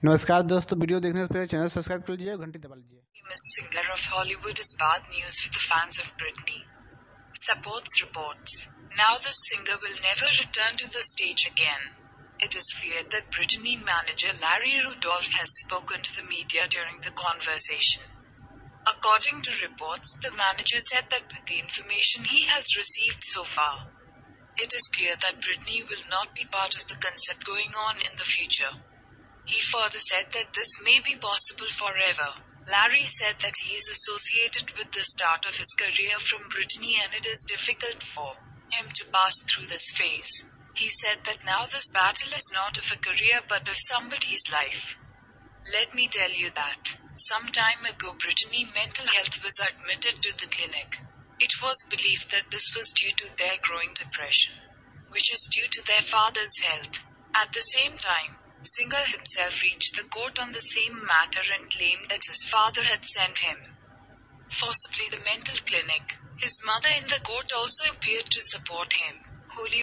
नमस्कार दोस्तों, वीडियो देखने से पहले चैनल सब्सक्राइब कर लीजिए और घंटी दबा लीजिए। Famous singer of Hollywood is bad news for the fans of Britney. Supports reports. Now the singer will never return to the stage again. It is feared that Britney manager Larry Rudolph has spoken to the media during the conversation. According to reports, the manager said that with the information he has received so far, it is clear that Britney will not be part of the concert going on in the future. He further said that this may be possible forever. Larry said that he is associated with the start of his career from Britney and it is difficult for him to pass through this phase. He said that now this battle is not of a career but of somebody's life. Let me tell you that some time ago Britney mental health was admitted to the clinic. It was believed that this was due to their growing depression, which is due to their father's health. At the same time, singer himself reached the court on the same matter and claimed that his father had sent him forcibly to the mental clinic. His mother in the court also appeared to support him.